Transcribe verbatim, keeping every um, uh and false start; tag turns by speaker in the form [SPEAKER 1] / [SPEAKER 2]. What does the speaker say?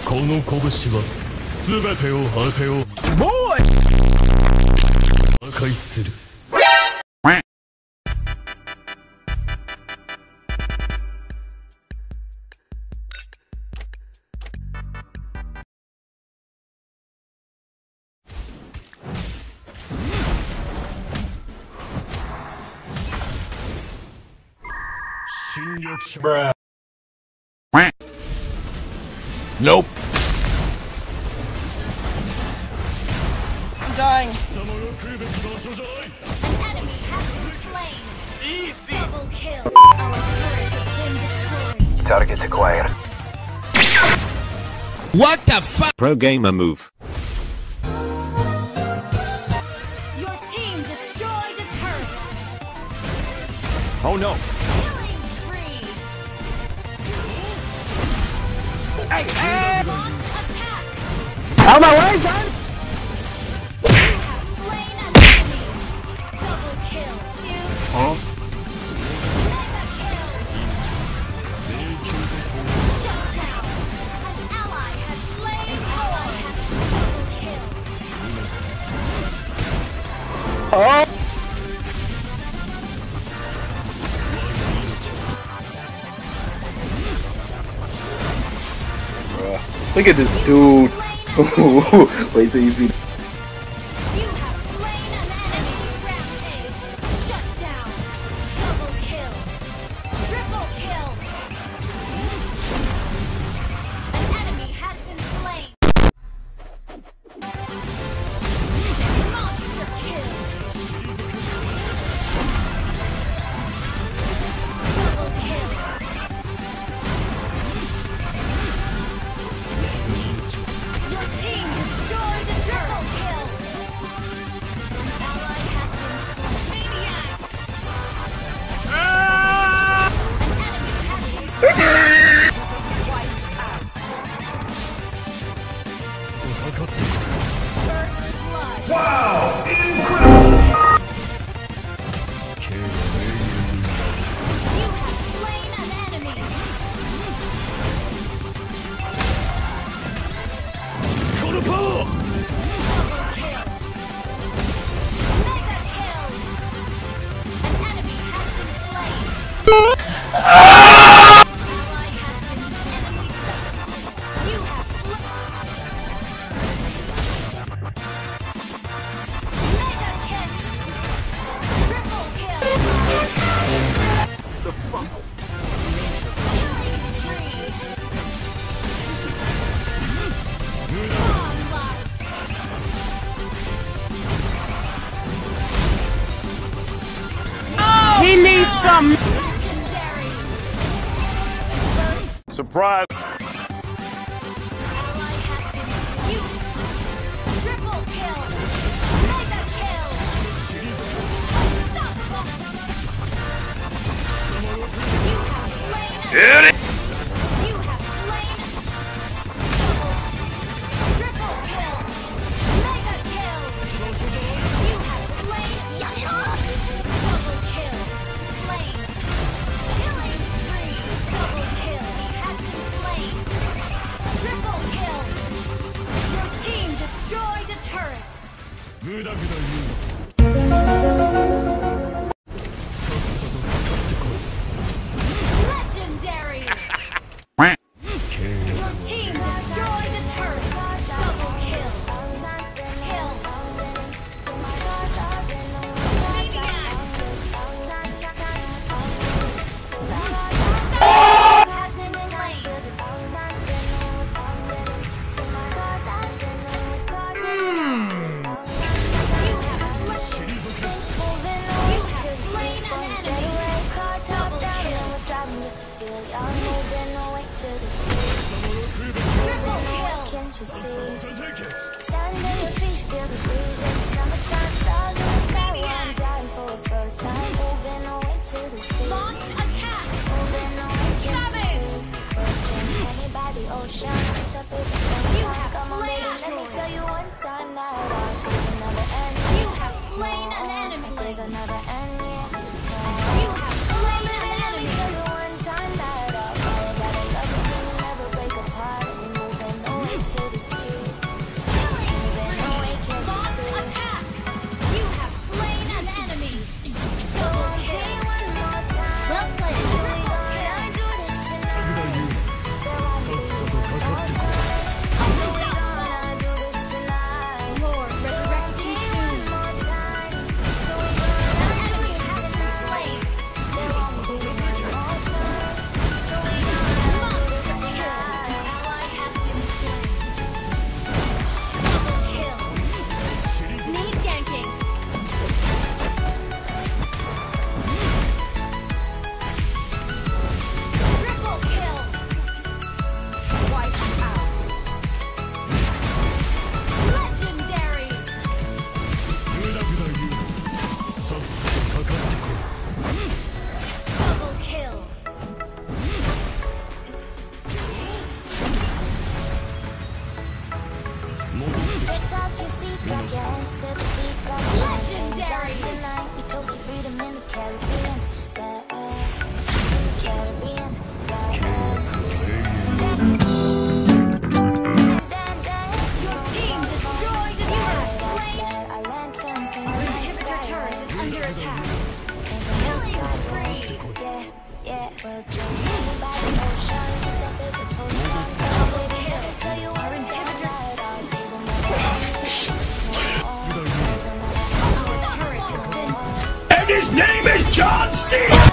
[SPEAKER 1] この拳は全てを果てをもう破壊する。侵略者
[SPEAKER 2] Nope.
[SPEAKER 3] I'm dying.
[SPEAKER 4] An enemy has been slain.
[SPEAKER 2] Easy.
[SPEAKER 4] Double kill. Our turret has been destroyed.
[SPEAKER 5] Target acquired.
[SPEAKER 2] What the fuck?
[SPEAKER 6] Pro gamer move.
[SPEAKER 4] Your team destroyed a turret.
[SPEAKER 6] Oh no.
[SPEAKER 4] Killing spree.
[SPEAKER 3] Hey, hey!
[SPEAKER 4] Launch attack.
[SPEAKER 3] Out of my way, son!
[SPEAKER 4] You have slain an enemy. Double kill. You.
[SPEAKER 6] Huh?
[SPEAKER 4] Mega kill. Shut down. An ally has slain. Ally has double kill.
[SPEAKER 3] Oh!
[SPEAKER 7] Look at this dude. Wait till you see.
[SPEAKER 4] You have slain an enemy. Rampage. Shut down. Double kill. Triple kill. An enemy has been slain. Monster kill. Double kill. Your team destroyed the triple kill. An ally has been slain. Maniac. An enemy has been slain. Wiped out. First blood. Wow! You have slain an enemy. Double kill. Mega kill. An enemy has been slain. Ally has been enemy. You have slain. Mega kill. Triple kill.
[SPEAKER 2] The fuck?
[SPEAKER 4] Killing spree. Long life.
[SPEAKER 3] He needs some.
[SPEAKER 4] Legendary. First
[SPEAKER 6] Surprise.
[SPEAKER 4] ally has been slain. Triple kill. Mega kill. Unstoppable. You have slain.
[SPEAKER 2] Get it.
[SPEAKER 4] You have slain. Triple kill. Mega kill. You have slain. Double kill. Slain. Killing spree. Double kill. Has been slain. Triple kill. Your team destroyed a turret.
[SPEAKER 1] グダグダ言うな。
[SPEAKER 4] Legendary. Your team destroyed a turret. Double kill. Kill. Maniac. Has been slain. You have slain. You have slain an enemy. Double kill. Triple kill.
[SPEAKER 8] Can't you see?
[SPEAKER 1] 出ていけ。
[SPEAKER 8] Stand in your feet, feel the breeze in the summertime. Stars in the sky, I'm dying for the first time. Moving away to the sea.
[SPEAKER 4] Launch attack.
[SPEAKER 8] Moving away, can't you
[SPEAKER 4] Savage.
[SPEAKER 8] see? Virgin, honey by the ocean. It's a big
[SPEAKER 4] You have
[SPEAKER 8] Come on, baby,
[SPEAKER 4] slain.
[SPEAKER 8] let me tell you one time that there's another end.
[SPEAKER 4] You have slain an enemy.
[SPEAKER 8] There's another end, yeah.
[SPEAKER 4] You have slain an
[SPEAKER 8] Let me
[SPEAKER 4] enemy.
[SPEAKER 8] tell you one time that I gotta love you till you never break apart. We moving on.
[SPEAKER 4] Legendary.
[SPEAKER 8] Tonight we toast to freedom in the Caribbean. Yeah, in the Caribbean.
[SPEAKER 4] Your team destroyed a turret. Slain. Our inhibitor turret is under attack. Killing spree.
[SPEAKER 8] Yeah, yeah, we'll drink by the ocean.
[SPEAKER 4] Double kill. Our inhibitor. Our turret has been.
[SPEAKER 2] And his name is John C.